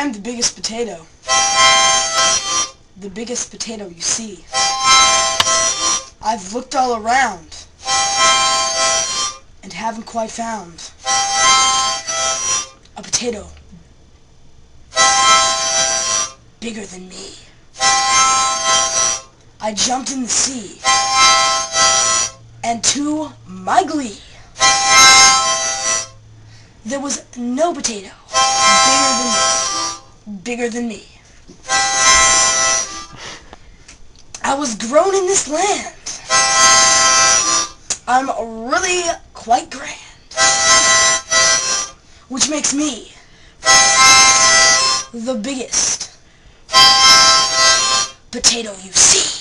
I'm the biggest potato. The biggest potato you see. I've looked all around and haven't quite found a potato bigger than me. I jumped in the sea, and to my glee, there was no potato bigger than me. I was grown in this land. I'm really quite grand, which makes me the biggest potato you see.